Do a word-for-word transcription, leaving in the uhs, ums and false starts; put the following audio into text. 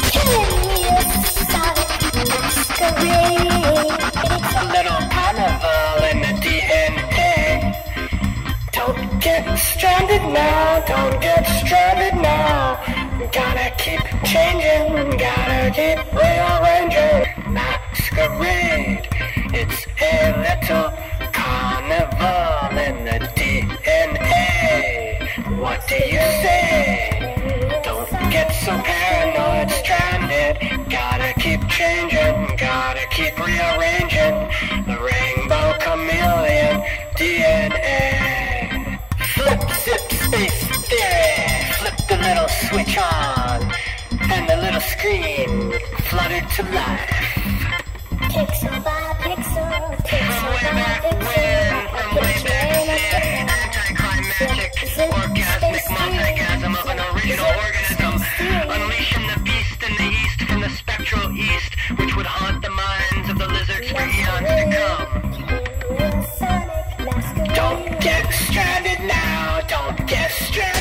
Little carnival in the D N A. Don't get stranded now, don't get stranded now. Gotta keep changing, gotta keep rearranging. Masquerade, it's a little carnival in the D N A. What do you say? Don't get so paranoid, stranded. Gotta keep changing, gotta keep rearranging. The rainbow chameleon, D N A. Flip, zip, space theory. Flip the little switch on, and the little screen fluttered to life. Pixel by pixel, pixel From way by back pixel, when, from way pixel back again. then, anticlimactic, orgasmic multigasm of an original organism, unleashing the beast in the east from the spectral east, which would haunt the minds of the lizards for eons to come. Don't get stranded now, don't get stranded.